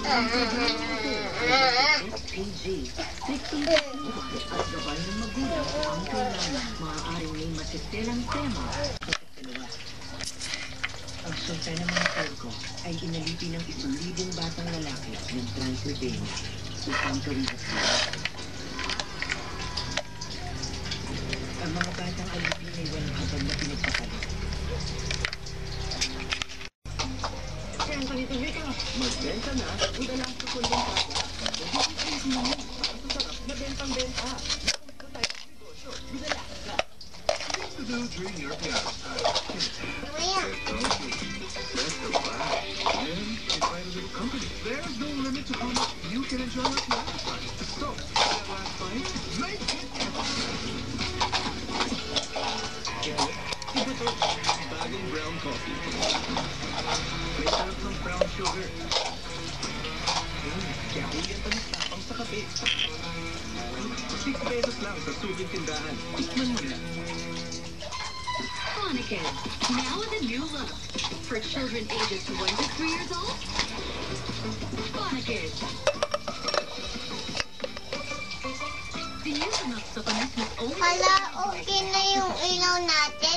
SPG. Striktong at gabay ng magulang ang kailangan maaaring may masitelang tema sa pagdalawa. Ang sultan ng mga Turko ay inalipi ng 1,000 batang lalaki ng Transylvania upang gawin at sila. Ang mga batang alipin ay walang habang na pinagpapalo. Magbenta na, udalang sa kundong pata. Mag-i-increase mo mo. Ang sarap na bentang-benta. Kung tayo sa negosyo, bidala ka. Things to do during your parents' time. Best of life. And invite a little company. There's no limit to how much you can enjoy your piano time. So, that last bite, make it Iba to, bagong brown coffee. May sarap ng brown sugar. Kaya hulihan pa ng tapang sa kape. 6 pesos lang sa suking tindahan. Tikman mo na. Conked, now with a new look. For children ages 1 to 3 years old, Conked. The new look sa panis mas only... Hala, okay na yung ilaw natin.